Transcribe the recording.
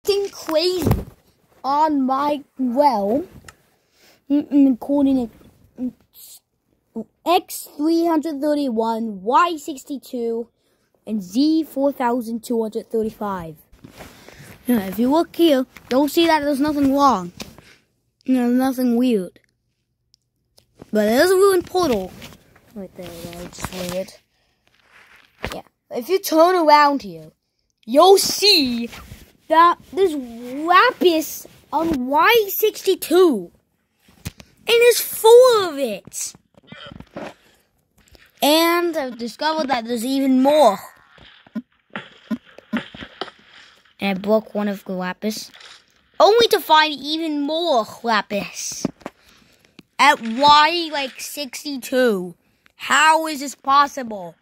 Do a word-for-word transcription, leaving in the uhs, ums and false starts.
acting crazy on my well, calling it X three thirty-one, Y sixty-two, and Z four thousand two hundred thirty-five. Yeah, if you look here, you'll see that there's nothing wrong. There's nothing weird. But there's a ruined portal right there, that's weird. Yeah, if you turn around here, you'll see that there's Lapis on Y sixty-two. And it's full of it. And I've discovered that there's even more. And I broke one of the Lapis. Only to find even more Lapis. At Y, like, sixty-two. How is this possible?